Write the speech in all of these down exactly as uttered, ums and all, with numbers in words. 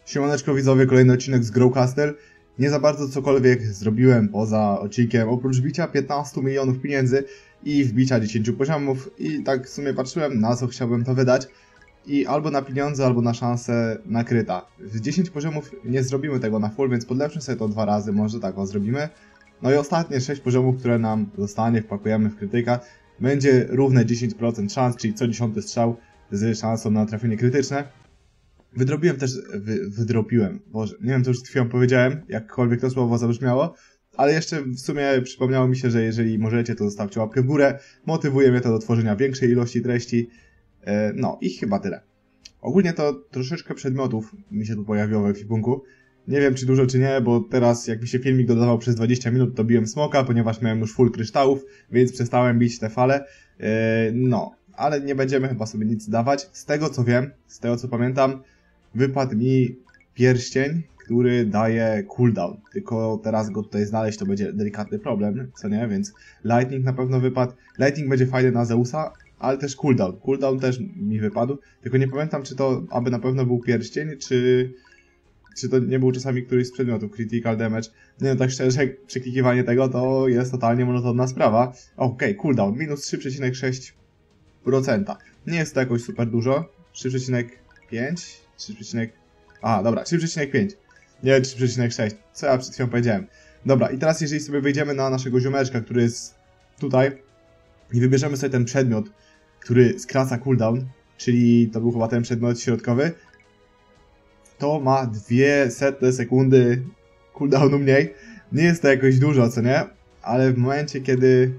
Siemaneczko widzowie, kolejny odcinek z Grow Castle. Nie za bardzo cokolwiek zrobiłem poza odcinkiem, oprócz bicia piętnastu milionów pieniędzy i wbicia dziesięciu poziomów. I tak w sumie patrzyłem, na co chciałbym to wydać. I albo na pieniądze, albo na szansę nakryta. W dziesięć poziomów nie zrobimy tego na full, więc podlepszę sobie to dwa razy, może tak o zrobimy. No i ostatnie sześć poziomów, które nam zostanie, wpakujemy w krytyka. Będzie równe dziesięć procent szans, czyli co dziesiąty strzał z szansą na trafienie krytyczne. Wydrobiłem też, wy, wydropiłem, boże, nie wiem co już z chwilą powiedziałem, jakkolwiek to słowo zabrzmiało, ale jeszcze w sumie przypomniało mi się, że jeżeli możecie, to zostawcie łapkę w górę, motywuje mnie to do tworzenia większej ilości treści, e, no i chyba tyle. Ogólnie to troszeczkę przedmiotów mi się tu pojawiło w ekwipunku, nie wiem czy dużo czy nie, bo teraz jak mi się filmik dodawał przez dwadzieścia minut, to biłem smoka, ponieważ miałem już full kryształów, więc przestałem bić te fale, e, no, ale nie będziemy chyba sobie nic dawać, z tego co wiem, z tego co pamiętam, wypadł mi pierścień, który daje cooldown, tylko teraz go tutaj znaleźć to będzie delikatny problem, co nie, więc Lightning na pewno wypadł. Lightning będzie fajny na Zeusa, ale też cooldown, cooldown też mi wypadł, tylko nie pamiętam czy to aby na pewno był pierścień, czy, czy to nie był czasami któryś z przedmiotów, critical damage. Nie no, tak szczerze, przeklikiwanie tego to jest totalnie monotonna sprawa. Okej, okay, cooldown, minus trzy przecinek sześć procent. Nie jest to jakoś super dużo, trzy przecinek pięć? trzy, a, dobra, trzy przecinek pięć. Nie, trzy przecinek sześć. Co ja przed chwilą powiedziałem. Dobra, i teraz jeżeli sobie wejdziemy na naszego ziomeczka, który jest tutaj i wybierzemy sobie ten przedmiot, który skraca cooldown, czyli to był chyba ten przedmiot środkowy, to ma dwie setne sekundy cooldownu mniej. Nie jest to jakoś dużo, co nie? Ale w momencie, kiedy...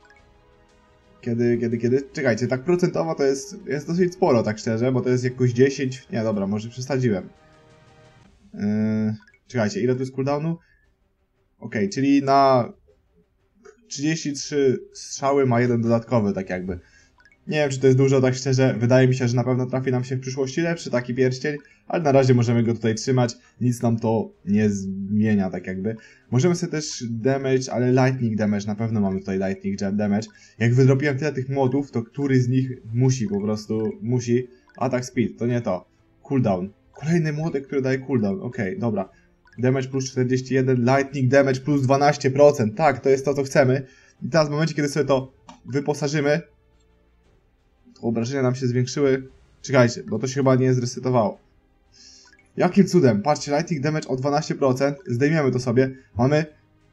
Kiedy, kiedy, kiedy? Czekajcie, tak procentowo to jest, jest dosyć sporo, tak szczerze, bo to jest jakoś dziesięć... Nie, dobra, może przesadziłem. Yy, czekajcie, ile tu jest cooldownu? Okej, okay, czyli na trzydzieści trzy strzały ma jeden dodatkowy, tak jakby. Nie wiem, czy to jest dużo, tak szczerze. Wydaje mi się, że na pewno trafi nam się w przyszłości lepszy taki pierścień, ale na razie możemy go tutaj trzymać. Nic nam to nie zmienia, tak jakby. Możemy sobie też damage, ale lightning damage, na pewno mamy tutaj lightning damage. Jak wydropiłem tyle tych młotów, to który z nich musi po prostu, musi. Attack speed, to nie to. Cooldown. Kolejny młotek, który daje cooldown. Okej, okay, dobra. Damage plus czterdzieści jeden, lightning damage plus dwanaście procent. Tak, to jest to, co chcemy. I teraz w momencie, kiedy sobie to wyposażymy, obrażenia nam się zwiększyły. Czekajcie, bo to się chyba nie zresetowało. Jakim cudem? Patrzcie, lightning damage o dwanaście procent. Zdejmiemy to sobie. Mamy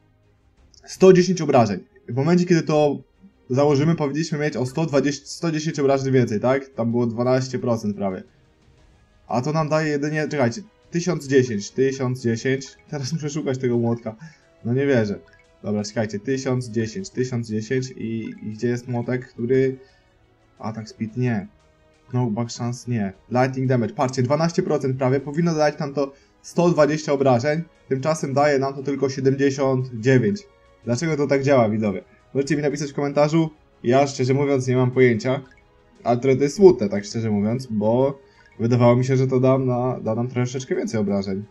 sto dziesięć obrażeń. W momencie, kiedy to założymy, powinniśmy mieć o sto dwadzieścia, sto dziesięć obrażeń więcej, tak? Tam było dwanaście procent prawie. A to nam daje jedynie... Czekajcie. tysiąc dziesięć. tysiąc dziesięć. Teraz muszę szukać tego młotka. No nie wierzę. Dobra, czekajcie. tysiąc dziesięć. tysiąc dziesięć i, i gdzie jest młotek, który... Attack speed nie. No back chance nie. Lightning damage. Patrzcie, dwanaście procent prawie. Powinno dać nam to sto dwadzieścia obrażeń. Tymczasem daje nam to tylko siedemdziesiąt dziewięć. Dlaczego to tak działa, widzowie? Możecie mi napisać w komentarzu. Ja szczerze mówiąc nie mam pojęcia. Ale trochę to jest smutne, tak szczerze mówiąc, bo wydawało mi się, że to da, na, da nam troszeczkę więcej obrażeń.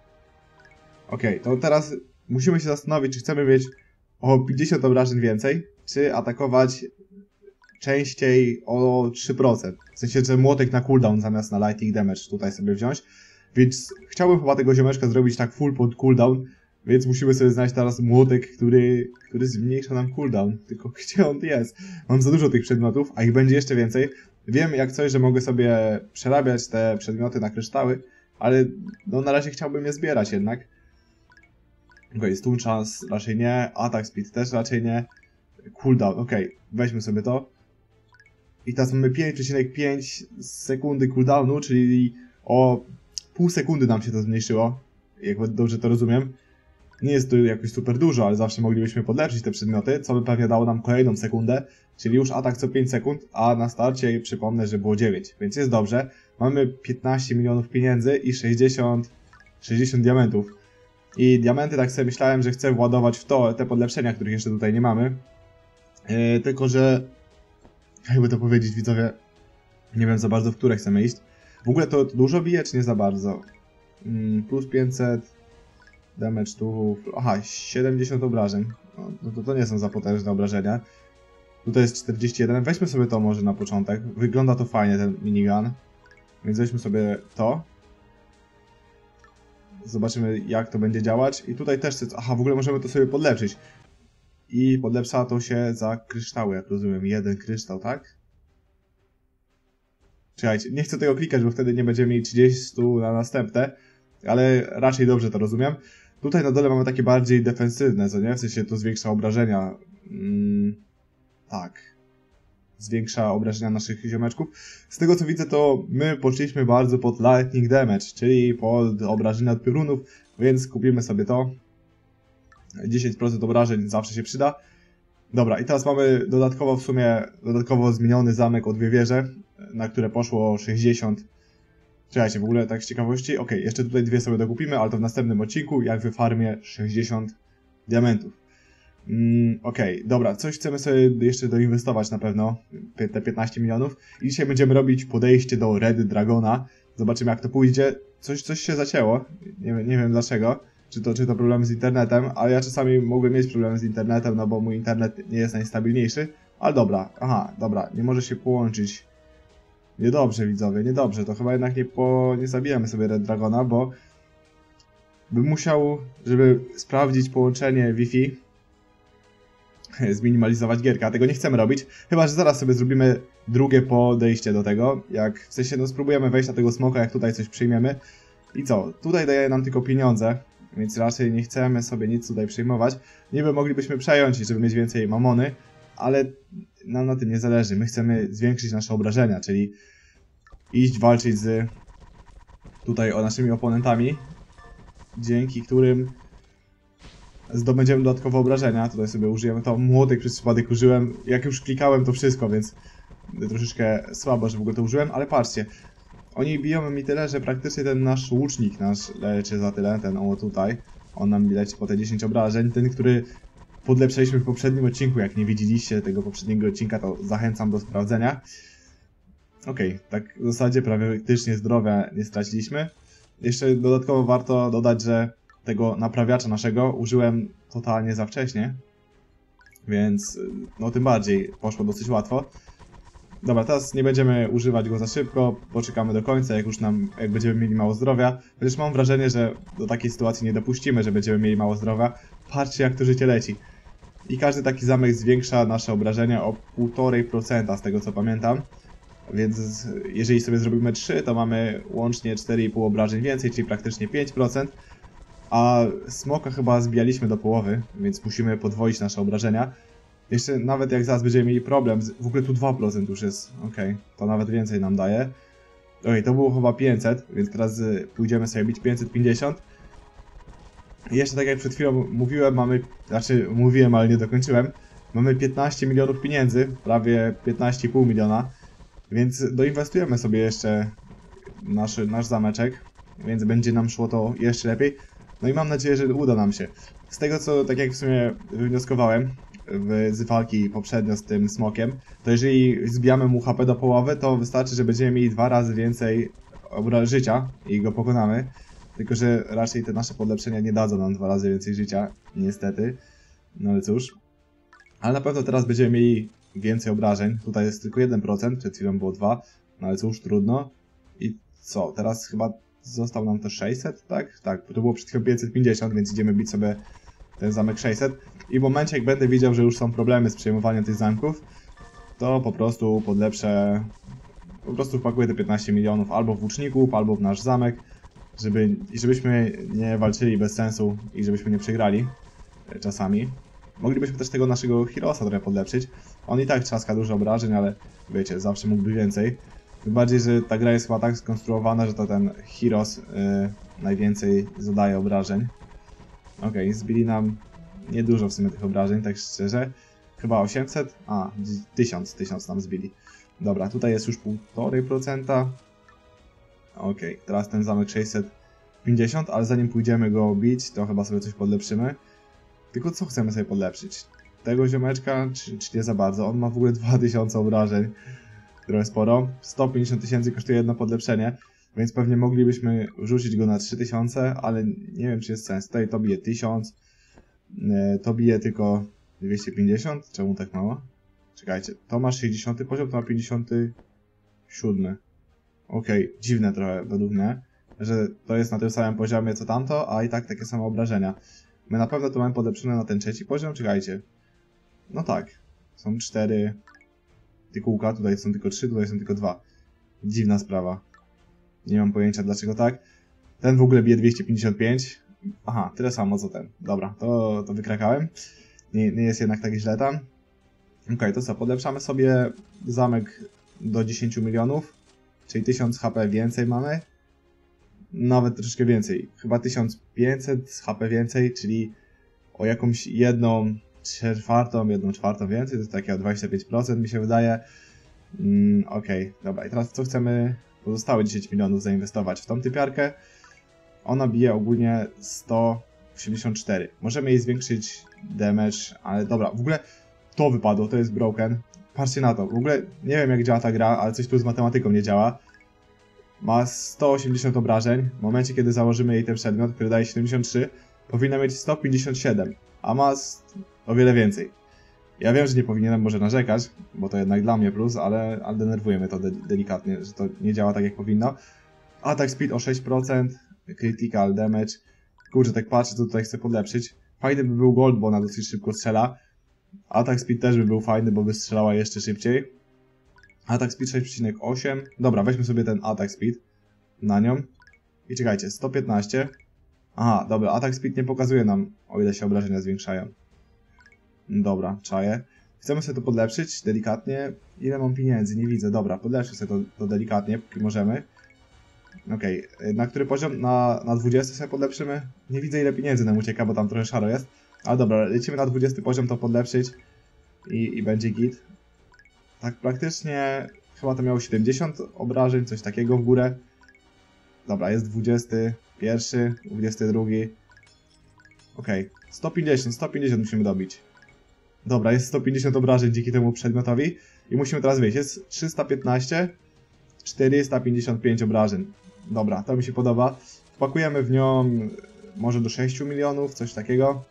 Okej, okay, to teraz musimy się zastanowić, czy chcemy mieć o pięćdziesiąt obrażeń więcej, czy atakować częściej o trzy procent. W sensie, że młotek na cooldown zamiast na lightning damage tutaj sobie wziąć. Więc chciałbym chyba tego ziomeczka zrobić tak full pod cooldown. Więc musimy sobie znaleźć teraz młotek, który, który zmniejsza nam cooldown. Tylko gdzie on jest? Mam za dużo tych przedmiotów, a ich będzie jeszcze więcej. Wiem jak coś, że mogę sobie przerabiać te przedmioty na kryształy, ale no na razie chciałbym je zbierać jednak. Okej, okay, stun chance raczej nie, attack speed też raczej nie. Cooldown, okej, okay, weźmy sobie to. I teraz mamy pięć przecinek pięć sekundy cooldownu, czyli o pół sekundy nam się to zmniejszyło, jak dobrze to rozumiem. Nie jest to jakoś super dużo, ale zawsze moglibyśmy podlepszyć te przedmioty, co by pewnie dało nam kolejną sekundę, czyli już atak co pięć sekund, a na starcie przypomnę, że było dziewięć, więc jest dobrze. Mamy piętnaście milionów pieniędzy i sześćdziesiąt, sześćdziesiąt diamentów. I diamenty tak sobie myślałem, że chcę władować w to, te podlepszenia, których jeszcze tutaj nie mamy. Yy, tylko, że jakby to powiedzieć, widzowie, nie wiem za bardzo, w które chcemy iść. W ogóle to, to dużo bije, czy nie za bardzo? Mm, plus pięćset, damage tu... Aha, siedemdziesiąt obrażeń. No to, to nie są za potężne obrażenia. Tutaj jest czterdzieści jeden. Weźmy sobie to może na początek. Wygląda to fajnie, ten minigun. Więc weźmy sobie to. Zobaczymy, jak to będzie działać. I tutaj też... Aha, w ogóle możemy to sobie podlepszyć. I podlepsza to się za kryształy, jak rozumiem. Jeden kryształ, tak? Czekajcie, nie chcę tego klikać, bo wtedy nie będziemy mieli trzydzieści na następne. Ale raczej dobrze to rozumiem. Tutaj na dole mamy takie bardziej defensywne, co nie? W sensie to zwiększa obrażenia. Mm, tak. Zwiększa obrażenia naszych ziomeczków. Z tego co widzę, to my poszliśmy bardzo pod lightning damage, czyli pod obrażenia od piorunów, więc kupimy sobie to. dziesięć procent obrażeń zawsze się przyda. Dobra, i teraz mamy dodatkowo w sumie, dodatkowo zmieniony zamek o dwie wieże, na które poszło sześćdziesiąt. Czekajcie, w ogóle tak z ciekawości. Ok, jeszcze tutaj dwie sobie dokupimy, ale to w następnym odcinku, jak wyfarmię sześćdziesiąt diamentów. Mm, Okej, okay, dobra, coś chcemy sobie jeszcze doinwestować na pewno, te piętnaście milionów. I dzisiaj będziemy robić podejście do Red Dragona. Zobaczymy, jak to pójdzie. Coś, coś się zacięło, nie, nie wiem dlaczego. Czy to, czy to problemy z internetem, ale ja czasami mogłem mieć problemy z internetem, no bo mój internet nie jest najstabilniejszy. Ale dobra, aha, dobra, nie może się połączyć. Niedobrze, widzowie, niedobrze. To chyba jednak nie, po, nie zabijamy sobie Red Dragona, bo bym musiał, żeby sprawdzić połączenie Wi-Fi, zminimalizować gierkę, a tego nie chcemy robić. Chyba że zaraz sobie zrobimy drugie podejście do tego. Jak w sensie no spróbujemy wejść na tego smoka, jak tutaj coś przyjmiemy. I co? Tutaj daje nam tylko pieniądze, więc raczej nie chcemy sobie nic tutaj przyjmować. Niby moglibyśmy przejąć, żeby mieć więcej mamony, ale nam na tym nie zależy. My chcemy zwiększyć nasze obrażenia, czyli iść walczyć z tutaj o naszymi oponentami, dzięki którym zdobędziemy dodatkowe obrażenia. Tutaj sobie użyjemy to. Młotek przez przypadek użyłem. Jak już klikałem to wszystko, więc troszeczkę słabo, że w ogóle to użyłem, ale patrzcie. Oni biją mi tyle, że praktycznie ten nasz łucznik nasz leczy za tyle, ten o tutaj. On nam leci po te dziesięć obrażeń. Ten, który podlepszaliśmy w poprzednim odcinku, jak nie widzieliście tego poprzedniego odcinka, to zachęcam do sprawdzenia. Okej, okay, tak w zasadzie praktycznie zdrowia nie straciliśmy. Jeszcze dodatkowo warto dodać, że tego naprawiacza naszego użyłem totalnie za wcześnie, więc no tym bardziej poszło dosyć łatwo. Dobra, teraz nie będziemy używać go za szybko, poczekamy do końca, jak już nam, jak będziemy mieli mało zdrowia. Chociaż mam wrażenie, że do takiej sytuacji nie dopuścimy, że będziemy mieli mało zdrowia. Patrzcie, jak to życie leci. I każdy taki zamek zwiększa nasze obrażenia o półtora procenta z tego co pamiętam. Więc jeżeli sobie zrobimy trzy, to mamy łącznie cztery i pół obrażeń więcej, czyli praktycznie pięć procent. A smoka chyba zbijaliśmy do połowy, więc musimy podwoić nasze obrażenia. Jeszcze nawet jak zaraz będziemy mieli problem, w ogóle tu dwa procent już jest, okej, okay, to nawet więcej nam daje. Okej, okay, to było chyba pięćset, więc teraz pójdziemy sobie bić pięćset pięćdziesiąt. I jeszcze tak jak przed chwilą mówiłem, mamy, znaczy mówiłem, ale nie dokończyłem, mamy piętnaście milionów pieniędzy, prawie piętnaście i pół miliona, więc doinwestujemy sobie jeszcze nasz, nasz zameczek, więc będzie nam szło to jeszcze lepiej. No i mam nadzieję, że uda nam się. Z tego co, tak jak w sumie wywnioskowałem w, z walki poprzednio z tym smokiem, to jeżeli zbijamy mu H P do połowy, to wystarczy, że będziemy mieli dwa razy więcej życia i go pokonamy. Tylko że raczej te nasze podlepszenia nie dadzą nam dwa razy więcej życia, niestety. No ale cóż. Ale na pewno teraz będziemy mieli więcej obrażeń. Tutaj jest tylko jeden procent, przed chwilą było dwa procent. No ale cóż, trudno. I co, teraz chyba został nam to sześćset, tak? Tak, to było przed chwilą pięćset pięćdziesiąt, więc idziemy bić sobie ten zamek sześćset. I w momencie, jak będę widział, że już są problemy z przejmowaniem tych zamków, to po prostu podlepszę, po prostu wpakuję te piętnaście milionów albo w łuczników, albo w nasz zamek, żeby, żebyśmy nie walczyli bez sensu i żebyśmy nie przegrali czasami. Moglibyśmy też tego naszego Herosa trochę podlepszyć. On i tak trzaska dużo obrażeń, ale wiecie, zawsze mógłby więcej. Tym bardziej, że ta gra jest chyba tak skonstruowana, że to ten Heros yy, najwięcej zadaje obrażeń. Okej, okay, zbili nam niedużo w sumie tych obrażeń, tak szczerze. Chyba osiemset? A, tysiąc, tysiąc nam zbili. Dobra, tutaj jest już półtora procenta. Okej, okay, teraz ten zamek sześćset pięćdziesiąt, ale zanim pójdziemy go bić, to chyba sobie coś podlepszymy. Tylko co chcemy sobie podlepszyć? Tego ziomeczka, czy, czy nie za bardzo? On ma w ogóle dwa tysiące obrażeń. Trochę sporo. sto pięćdziesiąt tysięcy kosztuje jedno podlepszenie, więc pewnie moglibyśmy rzucić go na trzy tysiące, ale nie wiem, czy jest sens. Tutaj to bije tysiąc, to bije tylko dwieście pięćdziesiąt. Czemu tak mało? Czekajcie, to ma sześćdziesiąty poziom, to ma pięćdziesiąty siódmy. Okej, okay, dziwne trochę według mnie. że to jest na tym samym poziomie co tamto, a i tak takie same obrażenia. My na pewno to mamy podeprzone na ten trzeci poziom, czekajcie. No tak, są cztery te kółka, tutaj są tylko trzy, tutaj są tylko dwa. Dziwna sprawa. Nie mam pojęcia dlaczego tak. Ten w ogóle bije dwieście pięćdziesiąt pięć. Aha, tyle samo co ten. Dobra, to, to wykrakałem. Nie, nie jest jednak tak źle tam. Okej, okay, to co, podeprzamy sobie zamek do dziesięciu milionów. Czyli tysiąc H P więcej mamy. Nawet troszeczkę więcej. Chyba tysiąc pięćset H P więcej, czyli o jakąś jedną czwartą, jedną czwartą więcej. To jest takie o dwadzieścia pięć procent mi się wydaje. Mm, Okej, okay, dobra. I teraz co chcemy? Pozostałe dziesięć milionów zainwestować w tą typiarkę. Ona bije ogólnie sto osiemdziesiąt cztery. Możemy jej zwiększyć damage, ale dobra, w ogóle to wypadło, to jest broken. Patrzcie na to, w ogóle nie wiem jak działa ta gra, ale coś tu z matematyką nie działa. Ma sto osiemdziesiąt obrażeń, w momencie kiedy założymy jej ten przedmiot, który daje siedemdziesiąt trzy, powinna mieć sto pięćdziesiąt siedem, a ma o wiele więcej. Ja wiem, że nie powinienem może narzekać, bo to jednak dla mnie plus, ale, ale denerwuje mnie to de delikatnie, że to nie działa tak jak powinno. Attack speed o sześć procent, critical damage. Kurczę, tak patrzę, co tutaj chcę podlepszyć. Fajny by był gold, bo ona dosyć szybko strzela. Attack speed też by był fajny, bo by strzelała jeszcze szybciej. Attack speed sześć przecinek osiem. Dobra, weźmy sobie ten attack speed na nią. I czekajcie, sto piętnaście. Aha, dobra, attack speed nie pokazuje nam, o ile się obrażenia zwiększają. Dobra, czaję. Chcemy sobie to podlepszyć delikatnie. Ile mam pieniędzy? Nie widzę. Dobra, podlepszę sobie to, to delikatnie, póki możemy. Okej, okay. Na który poziom? Na, na dwudziesty sobie podlepszymy? Nie widzę ile pieniędzy nam ucieka, bo tam trochę szaro jest. Ale dobra, lecimy na dwudziesty poziom to podlepszyć. I, i będzie git. Tak praktycznie chyba to miało siedemdziesiąt obrażeń, coś takiego w górę. Dobra, jest dwudziesty pierwszy, dwudziesty drugi. Okej, okay. sto pięćdziesiąt, sto pięćdziesiąt musimy dobić. Dobra, jest sto pięćdziesiąt obrażeń dzięki temu przedmiotowi. I musimy teraz wyjść, jest trzysta piętnaście, czterysta pięćdziesiąt pięć obrażeń. Dobra, to mi się podoba. Wpakujemy w nią może do sześciu milionów, coś takiego.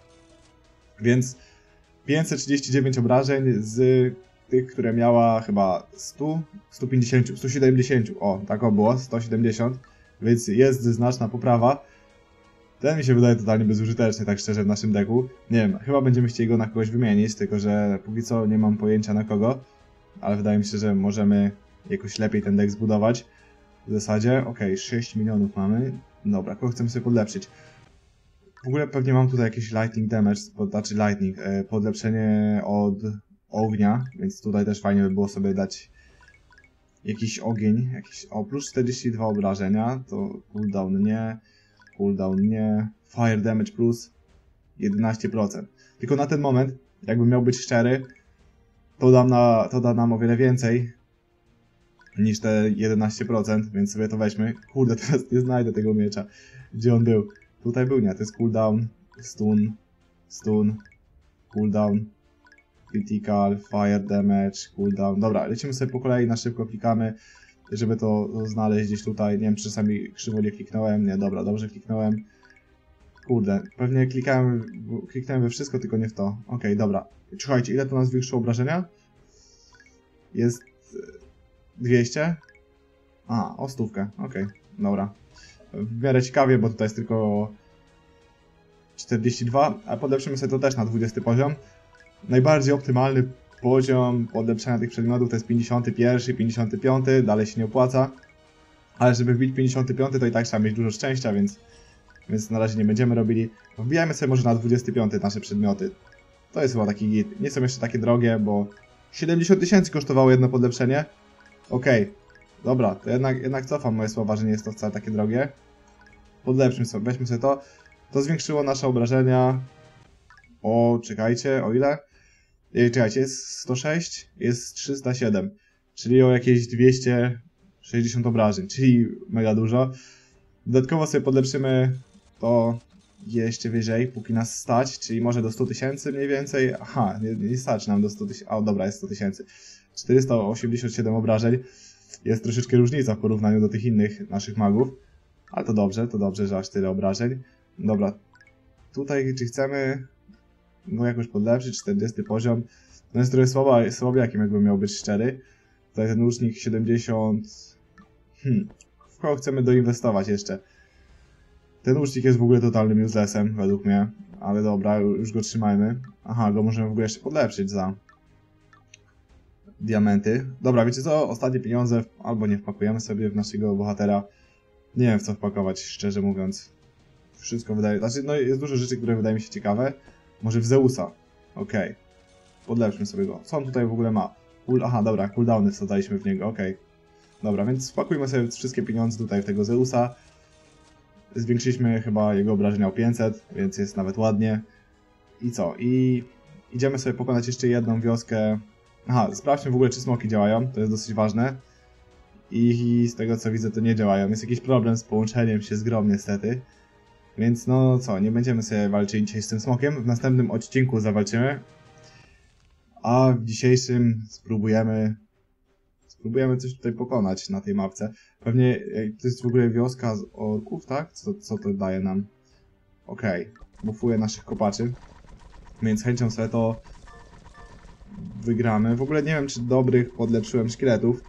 Więc pięćset trzydzieści dziewięć obrażeń z tych, które miała chyba sto, sto pięćdziesiąt, sto siedemdziesiąt. O, tak o było, sto siedemdziesiąt. Więc jest znaczna poprawa. Ten mi się wydaje totalnie bezużyteczny, tak szczerze, w naszym deku. Nie wiem, chyba będziemy chcieli go na kogoś wymienić, tylko że póki co nie mam pojęcia na kogo. Ale wydaje mi się, że możemy jakoś lepiej ten deck zbudować. W zasadzie, okej, okay, sześć milionów mamy. Dobra, kogo chcemy sobie podlepszyć? W ogóle pewnie mam tutaj jakiś lightning damage, znaczy lightning, e, podlepszenie od ognia, więc tutaj też fajnie by było sobie dać jakiś ogień, jakiś, o plus czterdzieści dwa obrażenia, to cooldown nie, cooldown nie, fire damage plus jedenaście procent. Tylko na ten moment, jakbym miał być szczery, to, dam na, to da nam o wiele więcej niż te jedenaście procent, więc sobie to weźmy. Kurde, teraz nie znajdę tego miecza, gdzie on był. Tutaj był, nie, to jest cooldown, stun, stun, cooldown, critical, fire damage, cooldown. Dobra, lecimy sobie po kolei, na szybko klikamy, żeby to znaleźć gdzieś tutaj. Nie wiem, czy czasami krzywo nie kliknąłem. Nie, dobra, dobrze kliknąłem. Kurde, pewnie klikałem, kliknąłem we wszystko, tylko nie w to. Okej, okay, dobra. Słuchajcie, ile to nas zwiększyło obrażenia? Jest dwieście? A, o stówkę, okej, okay, dobra. W miarę ciekawie, bo tutaj jest tylko czterdzieści dwa, a podlepszymy sobie to też na dwudziesty poziom. Najbardziej optymalny poziom podlepszenia tych przedmiotów to jest pięćdziesiąty pierwszy, pięćdziesiąty piąty, dalej się nie opłaca. Ale żeby wbić pięćdziesiąty piąty to i tak trzeba mieć dużo szczęścia, więc, więc na razie nie będziemy robili. Wbijamy sobie może na dwudziesty piąty nasze przedmioty. To jest chyba taki git. Nie są jeszcze takie drogie, bo siedemdziesiąt tysięcy kosztowało jedno podlepszenie. Okej, okay. Dobra, to jednak, jednak cofam moje słowa, że nie jest to wcale takie drogie. Podlepszmy sobie, weźmy sobie to. To zwiększyło nasze obrażenia o, czekajcie, o ile? Czekajcie, jest sto sześć, jest trzysta siedem, czyli o jakieś dwieście sześćdziesiąt obrażeń, czyli mega dużo. Dodatkowo sobie podlepszymy to jeszcze wyżej, póki nas stać, czyli może do stu tysięcy mniej więcej. Aha, nie, nie stać nam do stu tysięcy, a dobra, jest sto tysięcy. czterysta osiemdziesiąt siedem obrażeń. Jest troszeczkę różnica w porównaniu do tych innych naszych magów. Ale to dobrze, to dobrze, że aż tyle obrażeń. Dobra, tutaj czy chcemy no jakoś podlepszyć, czterdziesty poziom. No jest trochę słaba, słabiakiem, jakbym miał być szczery. Tutaj ten łucznik siedemdziesiąt... Hmm, w kogo chcemy doinwestować jeszcze? Ten łucznik jest w ogóle totalnym uselessem, według mnie. Ale dobra, już go trzymajmy. Aha, go możemy w ogóle jeszcze podlepszyć za diamenty. Dobra, wiecie co? Ostatnie pieniądze albo nie wpakujemy sobie w naszego bohatera. Nie wiem w co wpakować, szczerze mówiąc. Wszystko wydaje... Znaczy, no jest dużo rzeczy, które wydaje mi się ciekawe. Może w Zeusa. Okej. Okay. Podlepszmy sobie go. Co on tutaj w ogóle ma? Cool... Aha, dobra, cooldowny wsadzaliśmy w niego, okej. Okay. Dobra, więc wpakujmy sobie wszystkie pieniądze tutaj w tego Zeusa. Zwiększyliśmy chyba jego obrażenia o pięćset, więc jest nawet ładnie. I co? I idziemy sobie pokonać jeszcze jedną wioskę. Aha, sprawdźmy w ogóle, czy smoki działają, to jest dosyć ważne. I z tego co widzę, to nie działają. Jest jakiś problem z połączeniem się z grą niestety. Więc no co, nie będziemy sobie walczyć dzisiaj z tym smokiem. W następnym odcinku zawalczymy. A w dzisiejszym spróbujemy... Spróbujemy coś tutaj pokonać na tej mapce. Pewnie to jest w ogóle wioska z orków, tak? Co, co to daje nam? Okej, okay. Bufuje naszych kopaczy. Więc chęcią sobie to wygramy. W ogóle nie wiem, czy dobrych podlepszyłem szkieletów.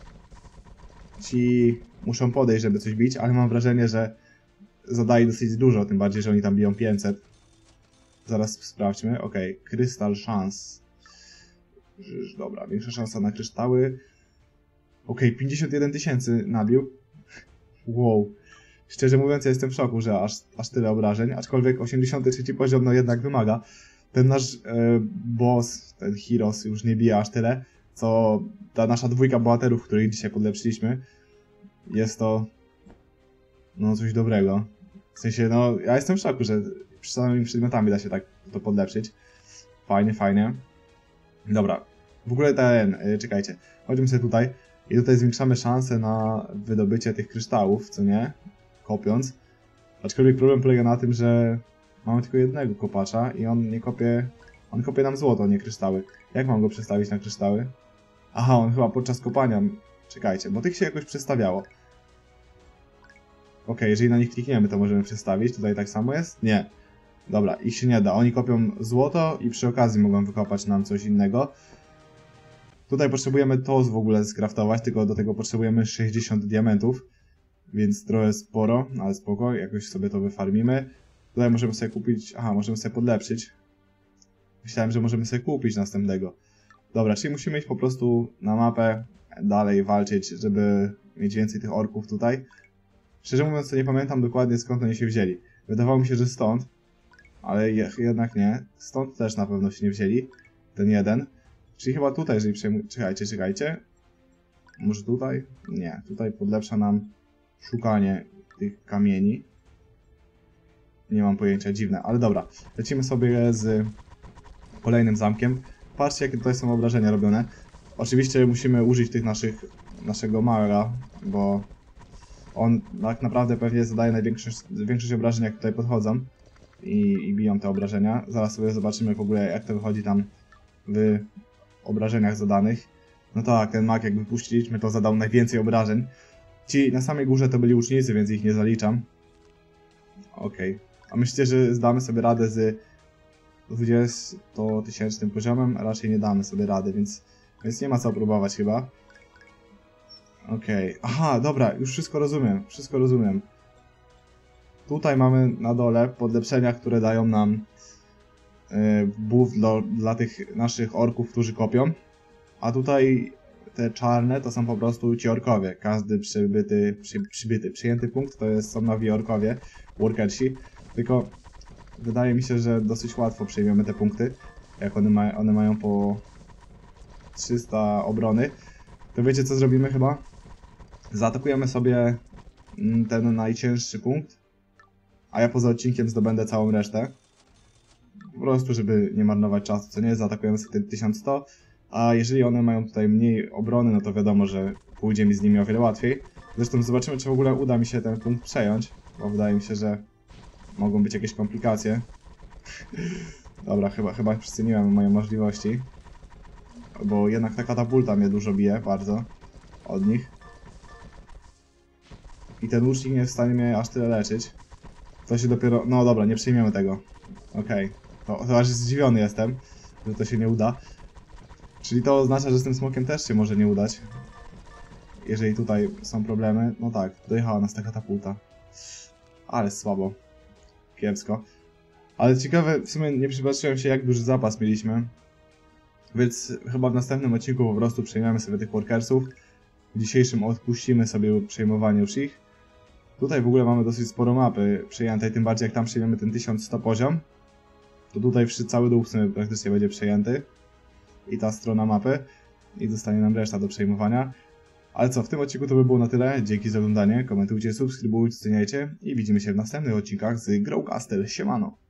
Ci muszą podejść, żeby coś bić, ale mam wrażenie, że zadaje dosyć dużo, tym bardziej, że oni tam biją pięćset. Zaraz sprawdźmy. Okej, okay. Krystal szans. Dobra, większa szansa na kryształy. Okej, okay, pięćdziesiąt jeden tysięcy nabił. Wow. Szczerze mówiąc, ja jestem w szoku, że aż, aż tyle obrażeń, aczkolwiek osiemdziesiąty trzeci poziom no jednak wymaga. Ten nasz e, boss, ten Heroes już nie bije aż tyle, co ta nasza dwójka bohaterów, których dzisiaj podlepszyliśmy. Jest to no coś dobrego. W sensie, no ja jestem w szoku, że samymi przedmiotami da się tak to podlepszyć. Fajnie, fajnie. Dobra, w ogóle ten, e, czekajcie, chodźmy sobie tutaj. I tutaj zwiększamy szanse na wydobycie tych kryształów, co nie? Kopiąc. Aczkolwiek problem polega na tym, że mamy tylko jednego kopacza i on nie kopie... On kopie nam złoto, nie kryształy. Jak mam go przestawić na kryształy? Aha, on chyba podczas kopania... Czekajcie, bo tych się jakoś przestawiało. Okej, okay, jeżeli na nich klikniemy, to możemy przestawić. Tutaj tak samo jest? Nie. Dobra, ich się nie da. Oni kopią złoto i przy okazji mogą wykopać nam coś innego. Tutaj potrzebujemy to w ogóle skraftować, tylko do tego potrzebujemy sześćdziesiąt diamentów. Więc trochę sporo, ale spoko, jakoś sobie to wyfarmimy. Tutaj możemy sobie kupić... Aha, możemy sobie podlepszyć. Myślałem, że możemy sobie kupić następnego. Dobra, czyli musimy iść po prostu na mapę, dalej walczyć, żeby mieć więcej tych orków tutaj. Szczerze mówiąc, to nie pamiętam dokładnie skąd oni się wzięli. Wydawało mi się, że stąd, ale jednak nie. Stąd też na pewno się nie wzięli. Ten jeden. Czyli chyba tutaj, jeżeli przejmujemy... Czekajcie, czekajcie. Może tutaj? Nie. Tutaj podlepsza nam szukanie tych kamieni. Nie mam pojęcia, dziwne, ale dobra. Lecimy sobie z kolejnym zamkiem. Patrzcie, jakie tutaj są obrażenia robione. Oczywiście musimy użyć tych naszych, naszego maga, bo on tak naprawdę pewnie zadaje największość większość obrażeń, jak tutaj podchodzą i, i biją te obrażenia. Zaraz sobie zobaczymy w ogóle, jak to wychodzi tam w obrażeniach zadanych. No tak, ten mag jak wypuściliśmy, to zadał najwięcej obrażeń. Ci na samej górze to byli łucznicy, więc ich nie zaliczam. Okej. Okay. A myślicie, że zdamy sobie radę z dwudziestotysięcznym poziomem? Raczej nie damy sobie rady, więc, więc nie ma co próbować chyba. Okej. Okay. Aha, dobra, już wszystko rozumiem. Wszystko rozumiem. Tutaj mamy na dole podlepszenia, które dają nam yy, buff dla, dla tych naszych orków, którzy kopią. A tutaj te czarne to są po prostu ci orkowie. Każdy przybyty, przy, przybyty, przyjęty punkt to jest, są nowi orkowie, workersi. Tylko wydaje mi się, że dosyć łatwo przyjmiemy te punkty. Jak one, ma, one mają po trzysta obrony. To wiecie co zrobimy chyba? Zaatakujemy sobie ten najcięższy punkt. A ja poza odcinkiem zdobędę całą resztę. Po prostu, żeby nie marnować czasu, co nie? Zaatakujemy sobie ten tysiąc sto. A jeżeli one mają tutaj mniej obrony, no to wiadomo, że pójdzie mi z nimi o wiele łatwiej. Zresztą zobaczymy, czy w ogóle uda mi się ten punkt przejąć, bo wydaje mi się, że mogą być jakieś komplikacje. Dobra, chyba, chyba przeceniłem moje możliwości. Bo jednak ta katapulta mnie dużo bije, bardzo. Od nich. I ten łucznik nie jest w stanie mnie aż tyle leczyć. To się dopiero... No dobra, nie przyjmiemy tego. Okej. Okay. To, to aż zdziwiony jestem, że to się nie uda. Czyli to oznacza, że z tym smokiem też się może nie udać. Jeżeli tutaj są problemy. No tak, dojechała nas ta katapulta. Ale słabo. Kiepsko. Ale ciekawe, w sumie nie przypatrzyłem się, jak duży zapas mieliśmy. Więc chyba w następnym odcinku po prostu przejmiemy sobie tych workersów. W dzisiejszym odpuścimy sobie przejmowanie już ich. Tutaj w ogóle mamy dosyć sporo mapy przejętej, tym bardziej jak tam przejmiemy ten tysiąc sto poziom. To tutaj cały dół w sumie praktycznie będzie przejęty. I ta strona mapy. I zostanie nam reszta do przejmowania. Ale co, w tym odcinku to by było na tyle. Dzięki za oglądanie, komentujcie, subskrybujcie, oceniajcie i widzimy się w następnych odcinkach z Growcastle. Siemano!